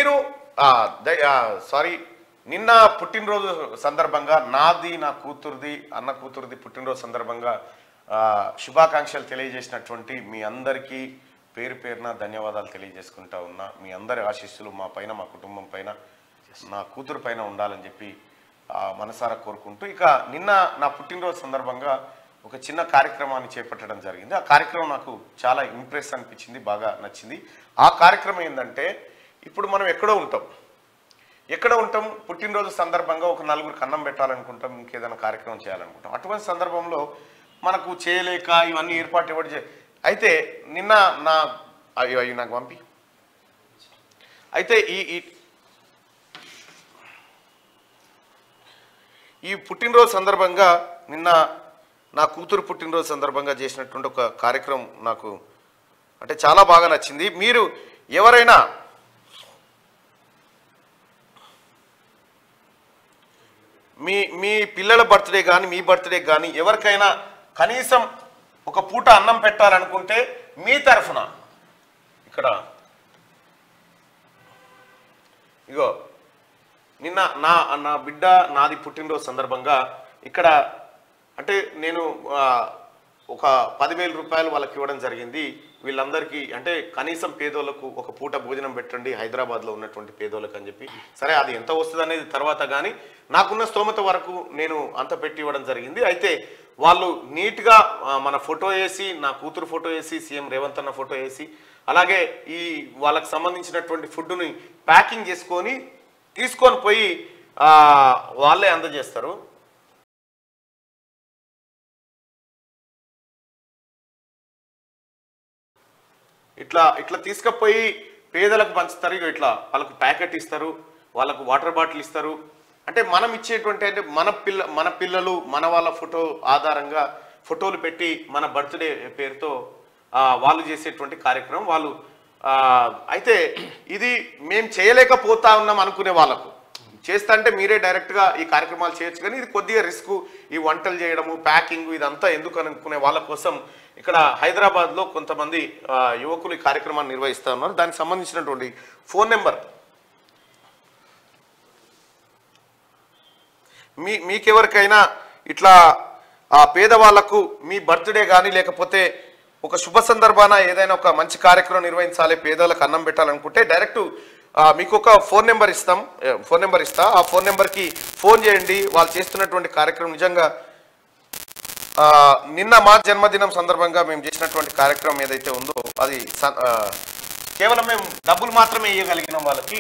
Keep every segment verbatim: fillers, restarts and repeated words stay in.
మీరు సారీ నిన్న పుట్టినరోజు సందర్భంగా నాది నా కూతురుది అన్న కూతురుది పుట్టినరోజు సందర్భంగా శుభాకాంక్షలు తెలియజేసినటువంటి మీ అందరికీ పేరు పేరున ధన్యవాదాలు తెలియజేసుకుంటా ఉన్నా. మీ అందరి ఆశీస్సులు మా పైన మా కుటుంబం పైన నా కూతురు పైన ఉండాలని చెప్పి మనసారా కోరుకుంటూ, ఇక నిన్న నా పుట్టినరోజు సందర్భంగా ఒక చిన్న కార్యక్రమాన్ని చేపట్టడం జరిగింది. ఆ కార్యక్రమం నాకు చాలా ఇంప్రెస్ అనిపించింది, బాగా నచ్చింది. ఆ కార్యక్రమం ఏంటంటే, ఇప్పుడు మనం ఎక్కడో ఉంటాం ఎక్కడ ఉంటాం పుట్టినరోజు సందర్భంగా ఒక నలుగురికి అన్నం పెట్టాలనుకుంటాం, ఇంకేదైనా కార్యక్రమం చేయాలనుకుంటాం. అటువంటి సందర్భంలో మనకు చేయలేక ఇవన్నీ ఏర్పాటు ఎవరు చే అయితే నిన్న నా అయ్యో అయ్యి నాకు పంపి అయితే ఈ ఈ పుట్టినరోజు సందర్భంగా నిన్న నా కూతురు పుట్టినరోజు సందర్భంగా చేసినటువంటి ఒక కార్యక్రమం నాకు అంటే చాలా బాగా నచ్చింది. మీరు ఎవరైనా మీ మీ పిల్లల బర్త్డే కానీ మీ బర్త్డే కానీ ఎవరికైనా కనీసం ఒక పూట అన్నం పెట్టాలనుకుంటే మీ తరఫున ఇక్కడ ఇగో నిన్న నా నా బిడ్డ నాది పుట్టినరోజు సందర్భంగా ఇక్కడ అంటే నేను ఒక పదివేల రూపాయలు వాళ్ళకి ఇవ్వడం జరిగింది. వీళ్ళందరికీ అంటే కనీసం పేదోళ్ళకు ఒక పూట భోజనం పెట్టండి హైదరాబాద్లో ఉన్నటువంటి పేదోళ్ళకి అని చెప్పి, సరే అది ఎంత వస్తుంది అనేది తర్వాత కానీ నాకున్న స్తోమత వరకు నేను అంత పెట్టి ఇవ్వడం జరిగింది. అయితే వాళ్ళు నీట్గా మన ఫోటో వేసి, నా కూతురు ఫోటో వేసి, సీఎం రేవంత్ అన్న ఫోటో వేసి, అలాగే ఈ వాళ్ళకి సంబంధించినటువంటి ఫుడ్ని ప్యాకింగ్ చేసుకొని తీసుకొని పోయి వాళ్ళే అందజేస్తారు. ఇట్లా ఇట్లా తీసుకుపోయి పేదలకు పంచుతారు. ఇట్లా వాళ్ళకు ప్యాకెట్ ఇస్తారు, వాళ్ళకు వాటర్ బాటిల్ ఇస్తారు. అంటే మనం ఇచ్చేటువంటి అంటే మన పిల్ల మన పిల్లలు మన వాళ్ళ ఫోటో ఆధారంగా ఫోటోలు పెట్టి మన బర్త్డే పేరుతో వాళ్ళు చేసేటువంటి కార్యక్రమం వాళ్ళు. అయితే ఇది మేము చేయలేకపోతా ఉన్నాం అనుకునే వాళ్ళకు చేస్తా అంటే మీరే డైరెక్ట్గా ఈ కార్యక్రమాలు చేయొచ్చు, కానీ ఇది కొద్దిగా రిస్క్, ఈ వంటలు చేయడము ప్యాకింగ్ ఇదంతా ఎందుకు అనుకునే వాళ్ళ కోసం ఇక్కడ హైదరాబాద్లో కొంతమంది యువకులు ఈ కార్యక్రమాన్ని నిర్వహిస్తూ ఉన్నారు. దానికి సంబంధించినటువంటి ఫోన్ నెంబర్ మీ మీకెవరికైనా ఇట్లా పేదవాళ్లకు మీ బర్త్డే కానీ లేకపోతే ఒక శుభ సందర్భాన ఏదైనా ఒక మంచి కార్యక్రమం నిర్వహించాలి, పేదలకు అన్నం పెట్టాలనుకుంటే డైరెక్ట్ మీకు ఒక ఫోన్ నెంబర్ ఇస్తాం ఫోన్ నెంబర్ ఇస్తా ఆ ఫోన్ నెంబర్కి ఫోన్ చేయండి. వాళ్ళు చేస్తున్నటువంటి కార్యక్రమం నిజంగా నిన్న మా జన్మదినం సందర్భంగా మేము చేసినటువంటి కార్యక్రమం ఏదైతే ఉందో అది కేవలం మేము డబ్బులు మాత్రమే ఇవ్వగలిగినాం వాళ్ళకి.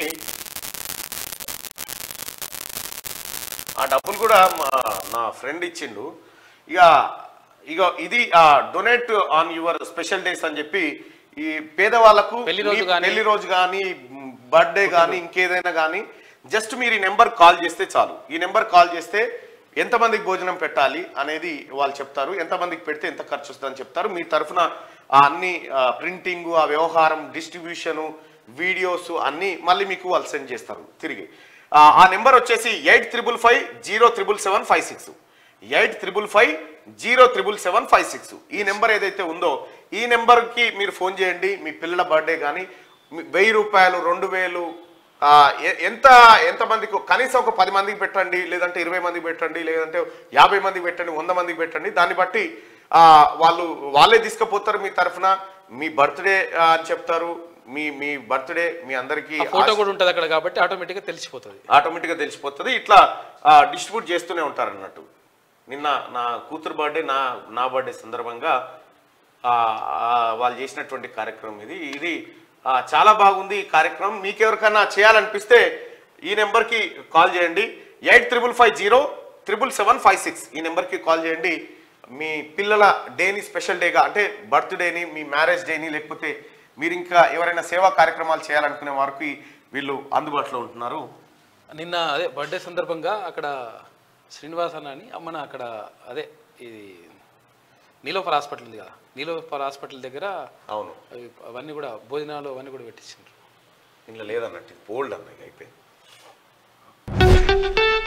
ఆ డబ్బులు కూడా మా నా ఫ్రెండ్ ఇచ్చిండు. ఇక ఇక ఇది donate on your special days అని చెప్పి ఈ పేదవాళ్ళకు పెళ్లి రోజు కానీ బర్త్డే కానీ ఇంకేదైనా కానీ జస్ట్ మీరు ఈ నెంబర్ కాల్ చేస్తే చాలు. ఈ నెంబర్ కాల్ చేస్తే ఎంతమందికి భోజనం పెట్టాలి అనేది వాళ్ళు చెప్తారు, ఎంతమందికి పెడితే ఎంత ఖర్చు వస్తుందని చెప్తారు. మీ తరఫున అన్ని ప్రింటింగ్, ఆ వ్యవహారం, డిస్ట్రిబ్యూషను, వీడియోస్ అన్నీ మళ్ళీ మీకు వాళ్ళు సెండ్ చేస్తారు తిరిగి. ఆ నెంబర్ వచ్చేసి eight triple five zero triple seven five six eight triple five zero triple seven five six ఈ నెంబర్ ఏదైతే ఉందో ఈ నెంబర్కి మీరు ఫోన్ చేయండి. మీ పిల్లల బర్త్డే కానీ వెయ్యి రూపాయలు రెండు వేలు ఎంత ఎంతమందికి కనీసం ఒక పది మందికి పెట్టండి, లేదంటే ఇరవై మందికి పెట్టండి, లేదంటే యాభై మందికి పెట్టండి, వంద మందికి పెట్టండి. దాన్ని బట్టి వాళ్ళు వాళ్ళే తీసుకుపోతారు. మీ తరఫున మీ బర్త్డే అని చెప్తారు. మీ మీ బర్త్డే మీ అందరికీ ఫోటో కూడా ఉంటుంది అక్కడ కాబట్టి ఆటోమేటిక్గా తెలిసిపోతుంది ఆటోమేటిక్గా తెలిసిపోతుంది ఇట్లా డిస్ట్రిబ్యూట్ చేస్తూనే ఉంటారు అన్నట్టు. నిన్న నా కూతురు బర్త్డే నా నా బర్త్డే సందర్భంగా వాళ్ళు చేసినటువంటి కార్యక్రమం ఇది ఇది చాలా బాగుంది ఈ కార్యక్రమం. మీకెవరికైనా చేయాలనిపిస్తే ఈ నెంబర్కి కాల్ చేయండి. Eight triple five zero triple seven five six ఈ నెంబర్కి కాల్ చేయండి. మీ పిల్లల డేని స్పెషల్ డేగా అంటే బర్త్డేని, మీ మ్యారేజ్ డేని, లేకపోతే మీరు ఇంకా ఎవరైనా సేవా కార్యక్రమాలు చేయాలనుకునే వారికి వీళ్ళు అందుబాటులో ఉంటున్నారు. నిన్న అదే బర్త్డే సందర్భంగా అక్కడ శ్రీనివాస్ అన్న అని అమ్మన అక్కడ అదే ఇది నీలోఫర్ హాస్పిటల్ ఉంది కదా, నీలోఫర్ హాస్పిటల్ దగ్గర అవును అవన్నీ కూడా భోజనాలు అవన్నీ కూడా పెట్టించారు. ఇంట్లో లేదన్నట్టు బోల్డ్ అన్నది అయిపోయింది.